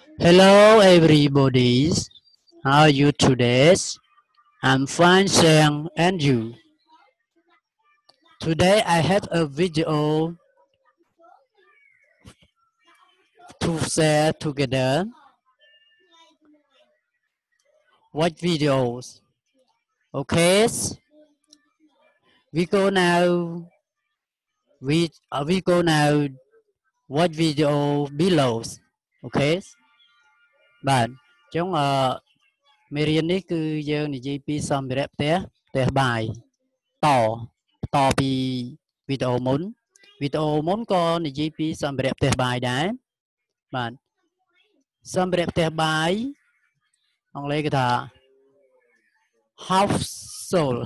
Hello everybody, how are you today? I'm fine, Sam, and you? Today I have a video to share together. What videos? Okay, we go now. We go now. What video below? Okay, bạn trongមេរៀននេះគឺយើងនិយាយពីសម្ភារៈផ្ទះបាយតពីវីដេអូមុនក៏និយាយពីសម្ភារៈផ្ទះបាយដែរបាទសម្ភារៈផ្ទះបាយអង់គ្លេសគេថា household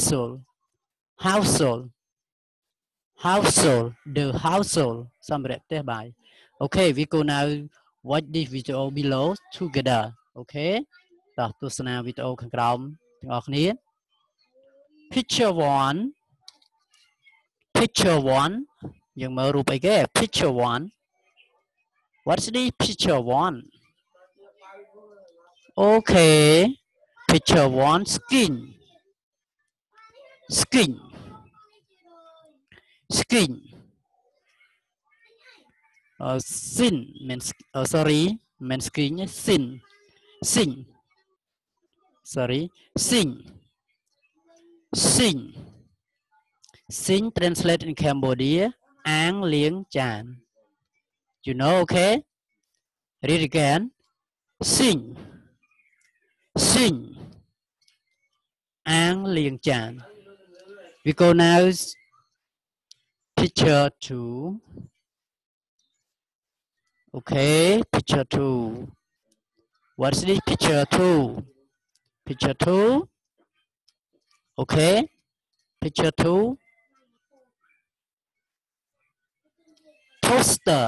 the household សម្ភារៈផ្ទះបាយ Okay we go now watch this video below together Okay តោះទស្សនាវីដេអូខាងក្រោមទាំងអស់គ្នា Picture 1 យើងមើលរូបអីគេ Picture 1 What's the picture 1 Okay Picture 1 skin sin means sorry means skin sin sorry sin translate in Cambodia អាងលាងចាន you know okay read again sin អាងលាងចាន we go now picture 2 okay picture 2 what's this picture 2 okay picture 2 toaster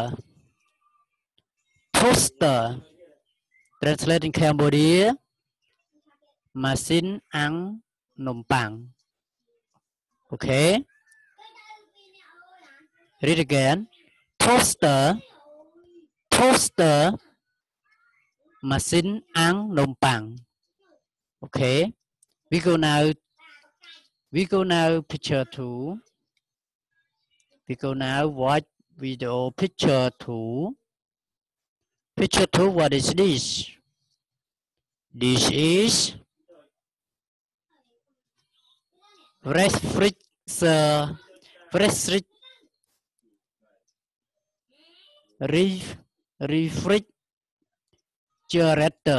translate in Cambodia ម៉ាស៊ីនអាំងនំប៉័ង okay read again toaster ម៉ាស៊ីនអាំងនំប៉័ង okay we go now picture 2 we go now watch video picture 2 what is this is refrigerator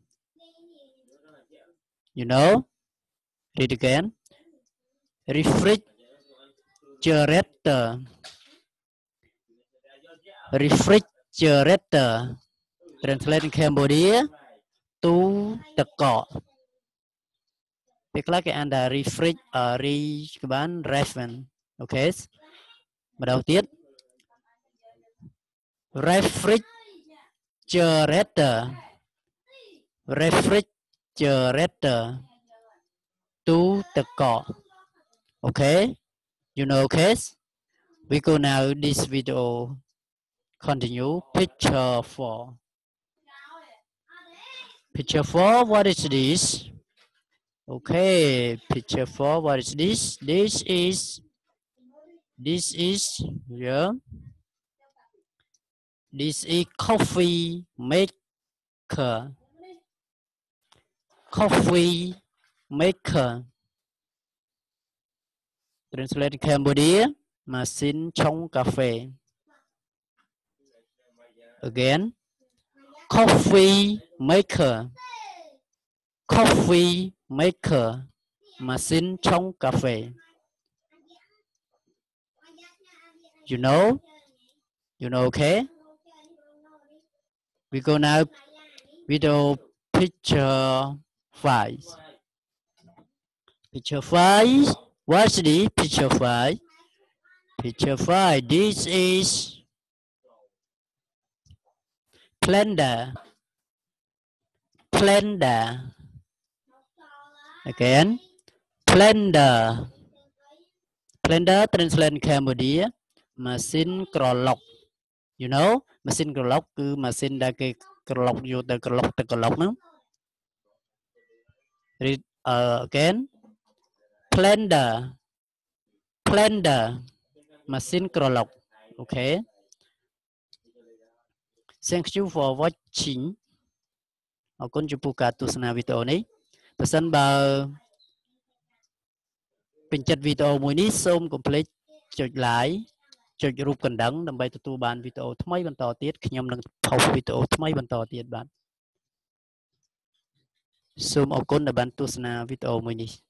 you know read again refrigerator translate in Cambodia ទូទឹកកកពេលខ្លះគេអានថា គឺបាន restaurant អូខេម្ដងទៀត refrigerator ទូទឹកកក okay you know okay we go now this video continue picture 4 what is this okay picture 4 what is this this is yeah this is coffee maker translate in Cambodia ម៉ាស៊ីនឆុងកាហ្វេ again coffee maker ម៉ាស៊ីនឆុងកាហ្វេ you know okay we go now video picture 5 what's the picture 5 this is blender again blender translate in Cambodia ម៉ាស៊ីនក្រឡុក you know ម៉ាស៊ីនក្រឡុកគឺម៉ាស៊ីនដែលគេក្រឡុកយកទៅក្រឡុកទឹកក្រឡុកហ្នឹង read again blender blender ម៉ាស៊ីនក្រឡុក okay thank you for watching អរគុណចំពោះការទស្សនាវីដេអូនេះប្រសិនបើពេញចិត្តវីដេអូមួយនេះសូមកុំភ្លេចចុច like ចុចរូបកណ្ដឹងដើម្បីទទួលបានវីដេអូថ្មីបន្តទៀតខ្ញុំនឹងផុសវីដេអូថ្មីបន្តទៀតបាទសូមអរគុណដែលបានទស្សនាវីដេអូមួយនេះ